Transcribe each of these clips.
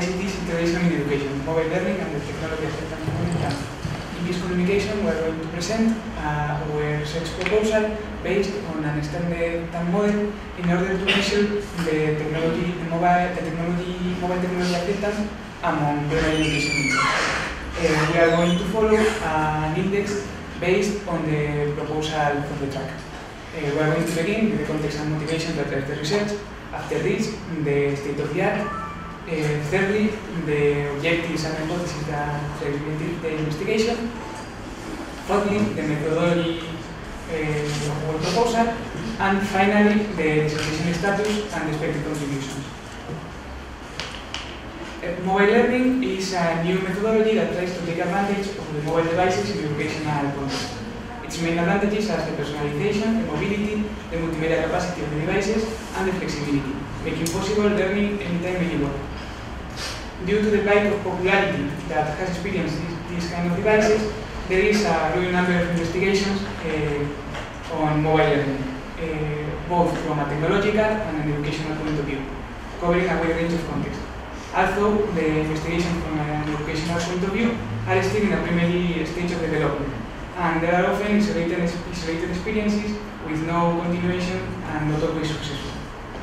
ICT's integration in education, mobile learning, and the technology acceptance model. In this communication, we are going to present our research proposal based on an extended time model in order to measure the mobile technology acceptance among primary education teachers. We are going to follow an index based on the proposal from the track. We are going to begin with the context and motivation that drives the research. After this, the state of the art. Thirdly, the objectives and hypotheses that drive the investigation. Fourthly, the methodology of our proposal. And finally, the dissertation status and the expected contributions. Mobile learning is a new methodology that tries to take advantage of the mobile devices in the educational context. Its main advantages are the personalization, the mobility, the multimedia capacity of the devices, and the flexibility, making possible learning anytime, anywhere. Due to the height of popularity that has experienced these kind of devices, there is a growing number of investigations on mobile learning, both from a technological and an educational point of view, covering a wide range of contexts. Although the investigations from an educational point of view are still in a preliminary stage of development, and there are often isolated experiences with no continuation and not always successful.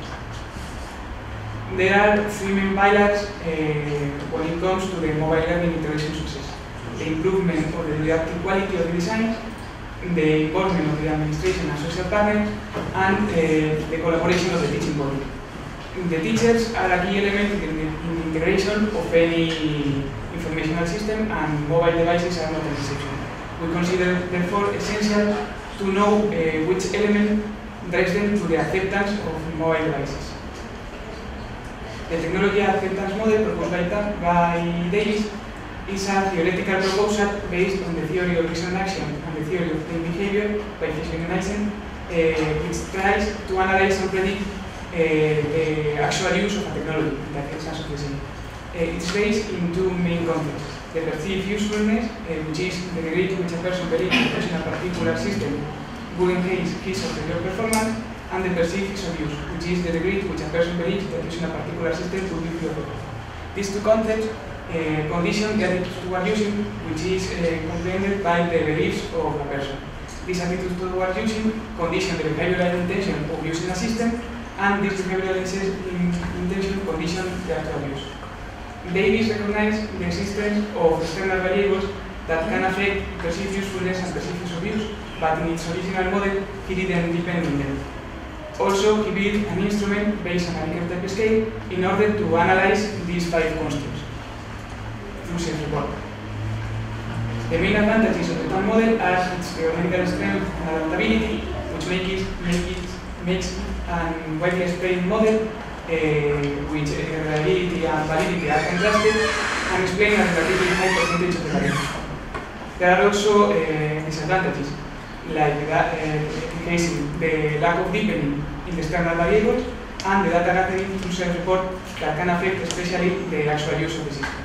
There are three main pillars when it comes to the mobile learning integration success: the improvement of the didactic quality of the designs, the involvement of the administration and social partners, and the collaboration of the teaching body. The teachers are a key element in the integration of any informational system, and mobile devices are not an exception. We consider, therefore, essential to know which element drives them to the acceptance of mobile devices. The technology acceptance model proposed by Davis is a theoretical proposal based on the theory of reason action and the theory of plane behavior by Fischer-Nielsen, which tries to analyze and predict the actual use of a technology, the essence of the same. It's based in two main contexts: the perceived usefulness, which is the degree to which a person believes that using a particular system will enhance his or her performance, and the perceived ease of use, which is the degree to which a person believes that using a particular system will be free of error. These two concepts condition the attitude toward using, which is comprehended by the beliefs of a person. This attitude toward using condition the behavioral intention of using a system, and this behavioral intention condition the actual use. Davis recognized the existence of external variables that can affect perceived usefulness and perceived use of use, but in its original model, he didn't depend on them. Also, he built an instrument based on a Likert type scale in order to analyze these 5 constants through self-report. The main advantages of the TAM model are its theoretical strength and adaptability, which makes an widely spread model which reliability and validity are contrasted and explain a relatively high percentage of the variance. There are also disadvantages, like the lack of deepening in the external variables and the data gathering through self-report that can affect especially the actual use of the system.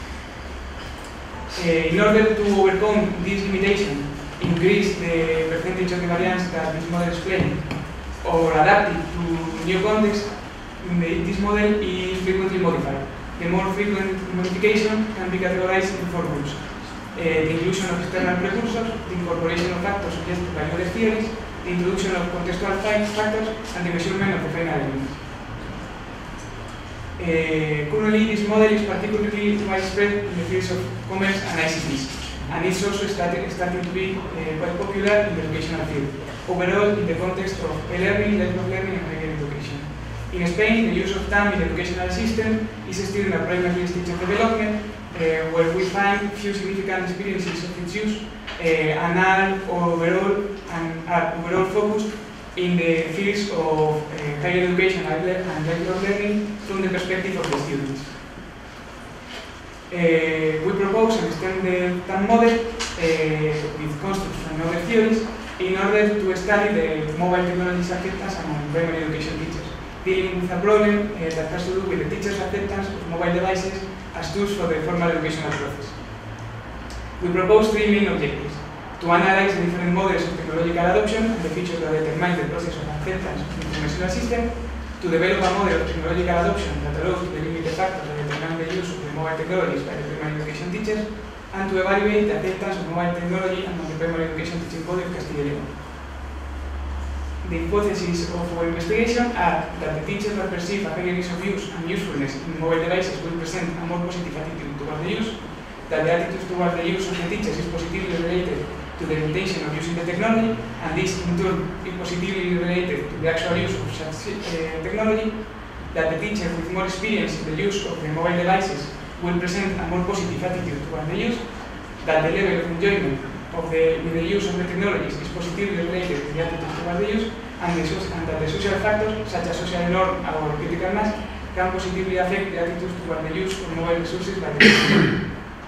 In order to overcome this limitation, increase the percentage of the variance that this model explains, or adapt it to new contexts, this model is frequently modified. The more frequent modification can be categorized into 4 groups: the inclusion of external precursors, the incorporation of factors suggested by other theories, the introduction of contextual factors, and the measurement of the final elements. Currently, this model is particularly widespread in the fields of commerce and ICTs, and it's also starting to be quite popular in the educational field. Overall, in the context of e-learning, lifelong learning, and higher education. In Spain, the use of TAM in the educational system is still in a primary stage of development, where we find few significant experiences of its use, and are overall focused in the fields of higher education and lifelong learning from the perspective of the students. We propose an extended TAM model with constructs from other theories in order to study the mobile technologies acceptance among primary education teachers, dealing with a problem that has to do with the teachers' acceptance of mobile devices as tools for the formal educational process. We propose 3 main objectives: to analyze the different models of technological adoption and the features that determine the process of acceptance of the informational system, to develop a model of technological adoption that allows to delimit the factors that determine the use of mobile technologies by the primary education teachers, and to evaluate the acceptance of mobile technology among the primary education teaching body of Castilla y León. The hypotheses of our investigation are that the teachers that perceive a higher ease of use and usefulness in mobile devices will present a more positive attitude towards the use, that the attitude towards the use of the teachers is positively related to the intention of using the technology, and this in turn is positively related to the actual use of such technology, that the teacher with more experience in the use of the mobile devices will present a more positive attitude towards the use, that the level of enjoyment of with the use of the technologies is positively related to the attitude towards the use, and that the social factors, such as social norm or critical mass, can positively affect the attitudes towards the use of mobile resources by the teacher.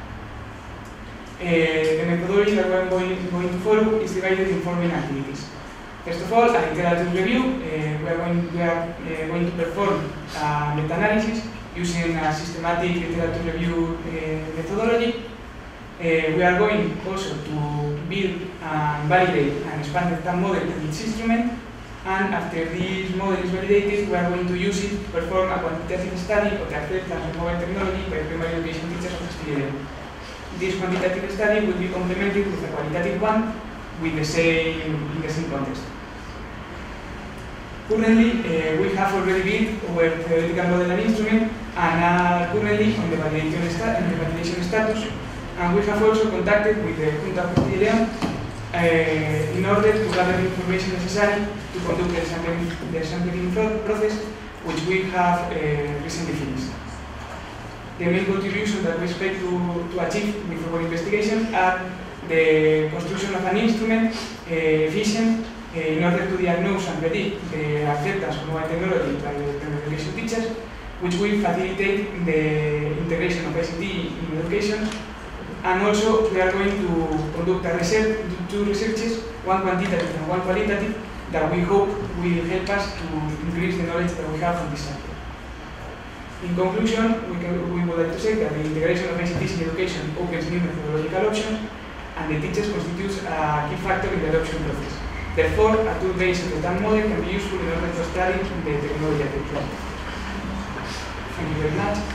The methodology that we are going to follow is divided in 4 main activities. First of all, a literature review. We are going to perform a meta-analysis using a systematic literature review methodology. We are going also to build and validate an expanded TAM model in each instrument, and after this model is validated, we are going to use it to perform a quantitative study of the acceptance of mobile technology by primary education teachers of Castilla y León. This quantitative study will be complemented with a qualitative one with in the same context. Currently, we have already built our theoretical model and instrument, and are currently on the validation status. And we have also contacted with the Junta of Castilla y León in order to gather the information necessary to conduct the sampling process, which we have recently finished. The main contribution that we expect to achieve with our investigation are the construction of an instrument efficient in order to diagnose and predict the acceptance of mobile technology by the education teachers, which will facilitate the integration of ICT in education. And also, we are going to conduct two researches, one quantitative and one qualitative, that we hope will help us to increase the knowledge that we have on this subject. In conclusion, we would like to say that the integration of ICTs in education opens new methodological options, and the teachers constitutes a key factor in the adoption process. Therefore, a tool based on the TAM model can be useful in order to study the technology at the class. Thank you very much.